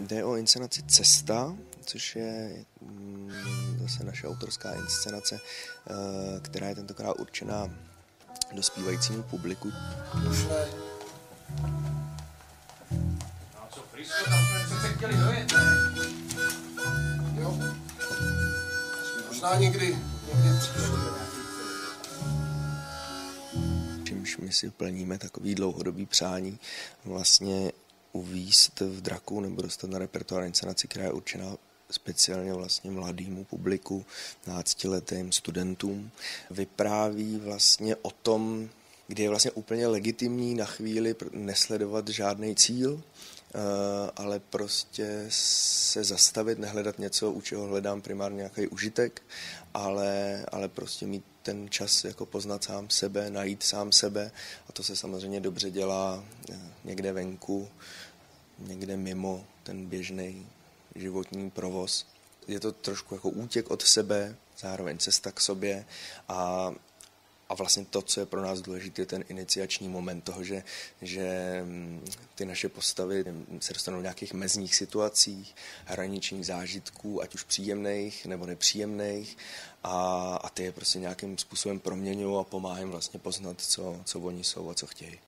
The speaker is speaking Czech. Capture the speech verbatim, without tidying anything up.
Jde o inscenaci Cesta, což je mm, zase naše autorská inscenace, která je tentokrát určená dospívajícímu publiku. Už ne. No co, Frisko, tam jsme přece chtěli dojet, ne? Jo. Možná někdy, někdy příště. Čímž my si plníme takový dlouhodobý přání vlastně uvízt v Draku nebo dostat na repertoár inscenaci, která je určená speciálně vlastně mladému publiku, náctiletým studentům. Vypráví vlastně o tom, kdy je vlastně úplně legitimní na chvíli nesledovat žádný cíl, ale prostě se zastavit, nehledat něco, u čeho hledám primárně nějaký užitek, ale, ale prostě mít ten čas jako poznat sám sebe, najít sám sebe, a to se samozřejmě dobře dělá někde venku, někde mimo ten běžný životní provoz. Je to trošku jako útěk od sebe, zároveň cesta k sobě a A vlastně to, co je pro nás důležité, je ten iniciační moment toho, že, že ty naše postavy se dostanou v nějakých mezních situacích, hraničních zážitků, ať už příjemných nebo nepříjemných, a, a ty je prostě nějakým způsobem proměňují a pomáhají vlastně poznat, co, co oni jsou a co chtějí.